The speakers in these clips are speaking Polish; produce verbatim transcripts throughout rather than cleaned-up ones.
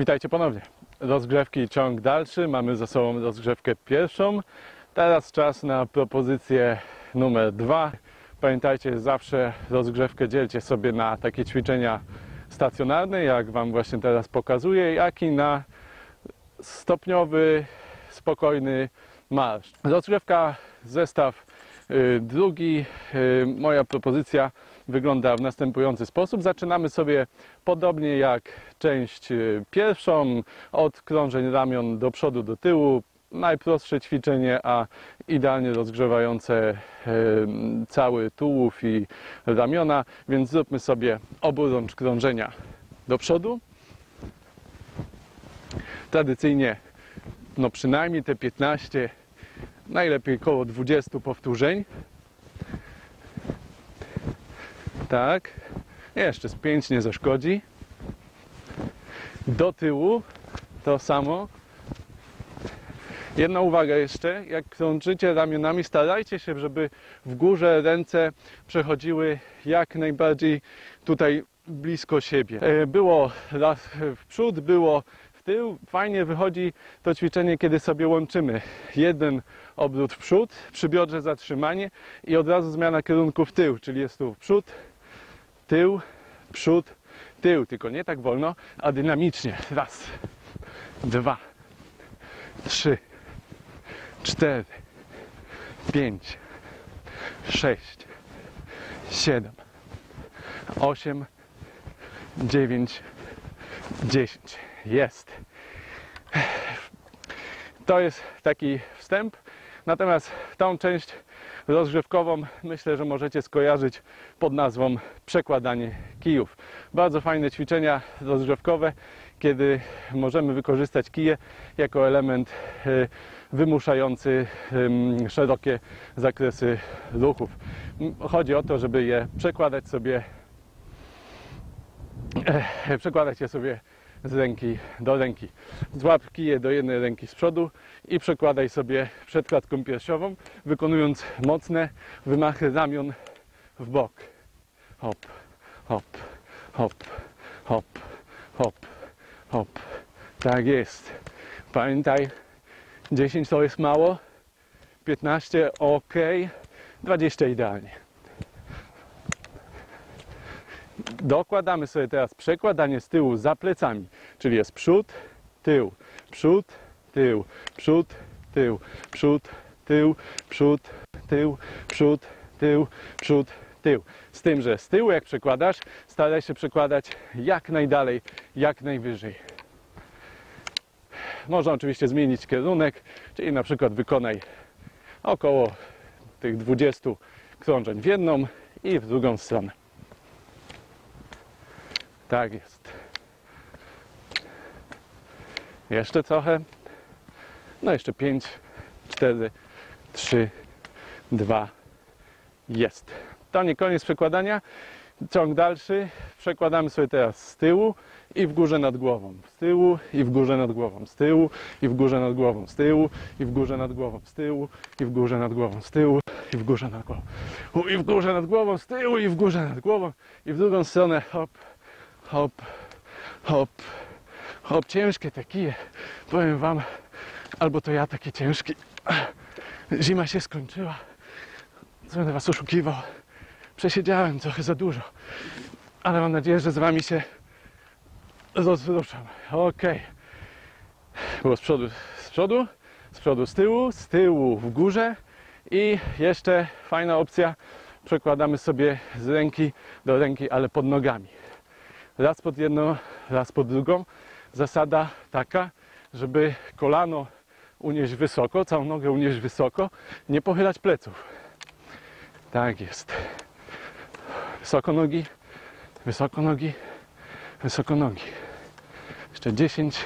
Witajcie ponownie. Rozgrzewki ciąg dalszy. Mamy za sobą rozgrzewkę pierwszą. Teraz czas na propozycję numer dwa. Pamiętajcie, zawsze rozgrzewkę dzielcie sobie na takie ćwiczenia stacjonarne, jak Wam właśnie teraz pokazuję, jak i na stopniowy, spokojny marsz. Rozgrzewka, zestaw y, drugi. Y, moja propozycja wygląda w następujący sposób. Zaczynamy sobie podobnie jak część pierwszą, od krążeń ramion do przodu, do tyłu. Najprostsze ćwiczenie, a idealnie rozgrzewające cały tułów i ramiona, więc zróbmy sobie oburącz krążenia do przodu. Tradycyjnie no przynajmniej te piętnaście, najlepiej około dwadzieścia powtórzeń. Tak, jeszcze z pięć nie zaszkodzi. Do tyłu to samo. Jedna uwaga jeszcze, jak krążycie ramionami, starajcie się, żeby w górze ręce przechodziły jak najbardziej tutaj blisko siebie. Było raz w przód, było w tył. Fajnie wychodzi to ćwiczenie, kiedy sobie łączymy jeden obrót w przód, przy biodrze zatrzymanie i od razu zmiana kierunku w tył, czyli jest tu w przód, tył, przód, tył, tylko nie tak wolno, a dynamicznie. Raz, dwa, trzy, cztery, pięć, sześć, siedem, osiem, dziewięć, dziesięć. Jest. To jest taki wstęp. Natomiast tą część rozgrzewkową myślę, że możecie skojarzyć pod nazwą przekładanie kijów. Bardzo fajne ćwiczenia rozgrzewkowe, kiedy możemy wykorzystać kije jako element wymuszający szerokie zakresy ruchów. Chodzi o to, żeby je przekładać sobie, przekładać je sobie z ręki do ręki. Złap kije do jednej ręki z przodu i przekładaj sobie przed klatką piersiową, wykonując mocne wymachy ramion w bok. Hop, hop, hop, hop, hop, hop. Tak jest. Pamiętaj, dziesięć to jest mało, piętnaście ok, dwadzieścia idealnie. Dokładamy sobie teraz przekładanie z tyłu za plecami, czyli jest przód, tył, przód, tył, przód, tył, przód, tył, przód, tył, przód, tył, przód, tył. Z tym, że z tyłu jak przekładasz, staraj się przekładać jak najdalej, jak najwyżej. Można oczywiście zmienić kierunek, czyli na przykład wykonaj około tych dwudziestu krążeń w jedną i w drugą stronę. Tak jest. Jeszcze trochę. No jeszcze pięć, cztery, trzy, dwa. Jest. To nie koniec przekładania. Ciąg dalszy. Przekładamy sobie teraz z tyłu i w górze nad głową. Z tyłu i w górze nad głową. Z tyłu i w górze nad głową. Z tyłu i w górze nad głową. Z tyłu i w górze nad głową. Z tyłu i w górze nad głową. I w górze nad głową. Z tyłu i w górze nad głową. I w drugą stronę. Hop. Hop, hop, hop. Ciężkie te kije, powiem Wam, albo to ja taki ciężki. Zima się skończyła, co będę Was oszukiwał. Przesiedziałem trochę za dużo, ale mam nadzieję, że z Wami się rozruszam. Ok. Było z przodu, z przodu, z przodu, z tyłu, z tyłu w górze i jeszcze fajna opcja, przekładamy sobie z ręki do ręki, ale pod nogami. Raz pod jedną, raz pod drugą. Zasada taka, żeby kolano unieść wysoko, całą nogę unieść wysoko, nie pochylać pleców. Tak jest. Wysoko nogi, wysoko nogi, wysoko nogi. Jeszcze dziesięć.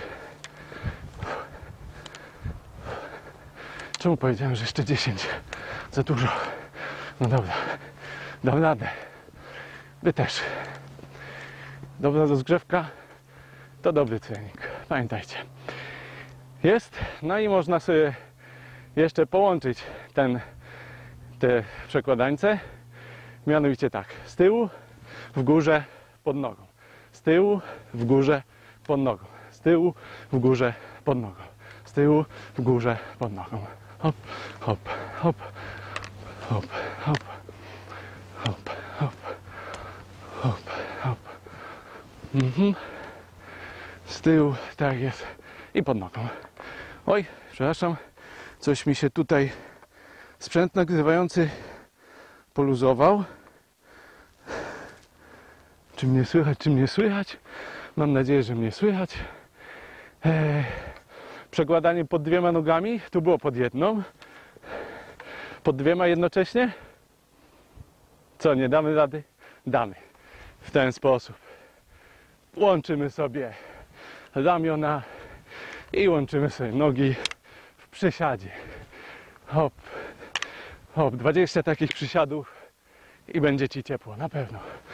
Czemu powiedziałem, że jeszcze dziesięć? Za dużo. No dobra, dam radę. Wy też. Dobra rozgrzewka to dobry trening. Pamiętajcie. Jest. No i można sobie jeszcze połączyć ten, te przekładańce. Mianowicie tak. Z tyłu, w górze, pod nogą. Z tyłu, w górze, pod nogą. Z z tyłu, w górze, pod nogą. Z tyłu, w górze, pod nogą. Hop, hop, hop, hop, hop, hop, hop, hop, hop. Mhm. Z tyłu, tak jest. I pod nogą. Oj, przepraszam, coś mi się tutaj sprzęt nagrywający poluzował. Czy mnie słychać, czy mnie słychać? Mam nadzieję, że mnie słychać. Eee, przekładanie pod dwiema nogami, tu było pod jedną. Pod dwiema jednocześnie? Co, nie damy rady? Damy. W ten sposób. Łączymy sobie ramiona i łączymy sobie nogi w przysiadzie. Hop, hop, dwadzieścia takich przysiadów i będzie Ci ciepło, na pewno.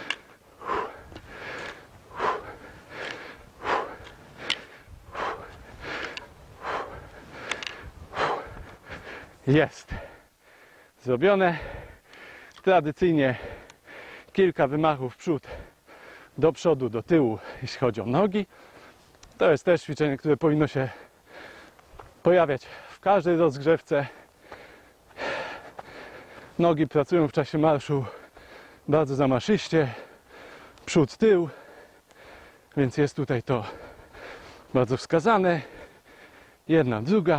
Jest zrobione. Tradycyjnie kilka wymachów w przód, do przodu, do tyłu, jeśli chodzi o nogi. To jest też ćwiczenie, które powinno się pojawiać w każdej rozgrzewce. Nogi pracują w czasie marszu bardzo zamaszyście, przód, tył, więc jest tutaj to bardzo wskazane. Jedna, druga.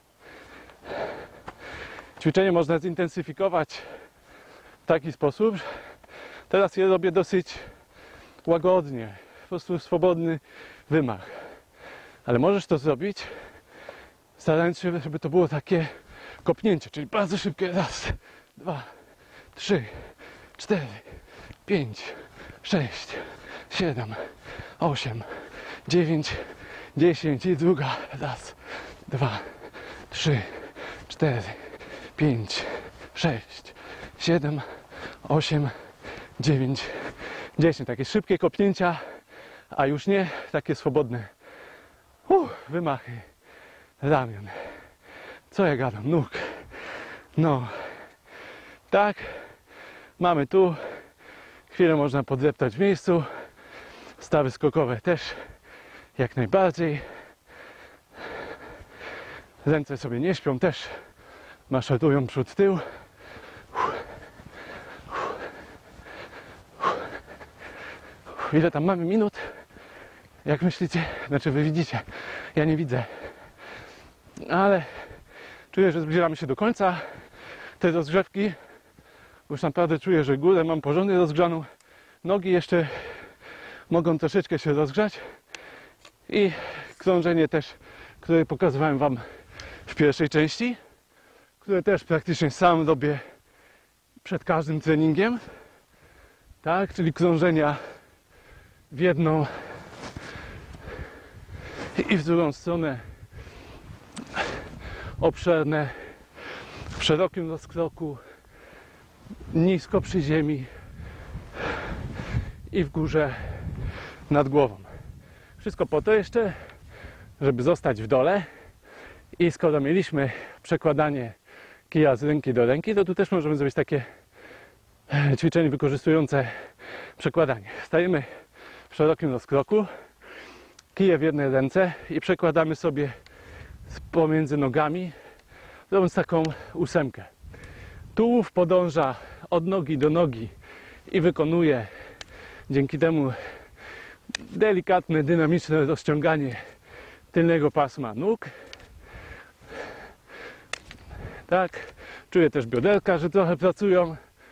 Ćwiczenie można zintensyfikować w taki sposób. Teraz je robię dosyć łagodnie, po prostu swobodny wymach. Ale możesz to zrobić, starając się, żeby to było takie kopnięcie, czyli bardzo szybkie. Raz, dwa, trzy, cztery, pięć, sześć, siedem, osiem, dziewięć, dziesięć i druga. Raz, dwa, trzy, cztery, pięć, sześć, siedem, osiem, dziewięć, dziesięć. Takie szybkie kopnięcia, a już nie takie swobodne uh, wymachy ramion. Co ja gadam? Nóg. No. Tak. Mamy tu. Chwilę można podreptać w miejscu. Stawy skokowe też jak najbardziej. Ręce sobie nie śpią, też maszerują przód, tył. Ile tam mamy minut? Jak myślicie? Znaczy wy widzicie, ja nie widzę. Ale czuję, że zbliżamy się do końca tej rozgrzewki. Już naprawdę czuję, że górę mam porządnie rozgrzaną. Nogi jeszcze mogą troszeczkę się rozgrzać. I krążenie też, które pokazywałem Wam w pierwszej części, które też praktycznie sam robię przed każdym treningiem. Tak, czyli krążenia w jedną i w drugą stronę, obszerne, w szerokim rozkroku, nisko przy ziemi i w górze nad głową. Wszystko po to jeszcze, żeby zostać w dole. I skoro mieliśmy przekładanie kija z ręki do ręki, to tu też możemy zrobić takie ćwiczenie wykorzystujące przekładanie. Stajemy w szerokim rozkroku, kije w jednej ręce i przekładamy sobie pomiędzy nogami, robiąc taką ósemkę. Tułów podąża od nogi do nogi i wykonuje dzięki temu delikatne, dynamiczne rozciąganie tylnego pasma nóg. Tak, czuję też bioderka, że trochę pracują.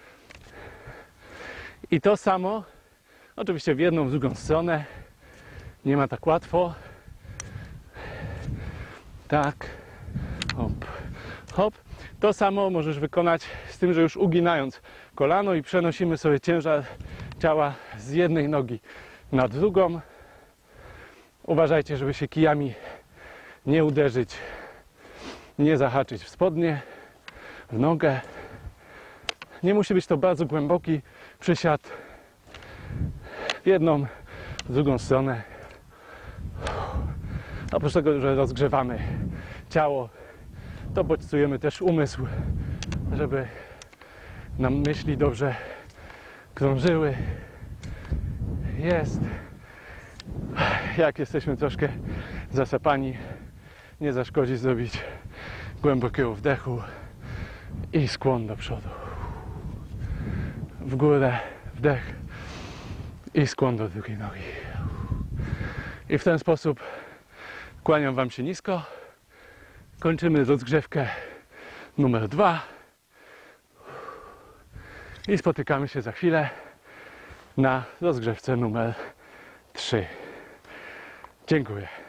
I to samo, oczywiście w jedną, w drugą stronę. Nie ma tak łatwo. Tak, hop, hop. To samo możesz wykonać z tym, że już uginając kolano i przenosimy sobie ciężar ciała z jednej nogi na drugą. Uważajcie, żeby się kijami nie uderzyć, nie zahaczyć w spodnie, w nogę. Nie musi być to bardzo głęboki przysiad. W jedną, w drugą stronę. Oprócz tego, że rozgrzewamy ciało, to bodźcujemy też umysł, żeby nam myśli dobrze krążyły. Jest. jak jesteśmy troszkę zasapani, nie zaszkodzi zrobić głębokiego wdechu i skłon do przodu. W górę, wdech i skłon do drugiej nogi. I w ten sposób kłaniam Wam się nisko. Kończymy rozgrzewkę numer dwa i spotykamy się za chwilę na rozgrzewce numer trzy. Dziękuję.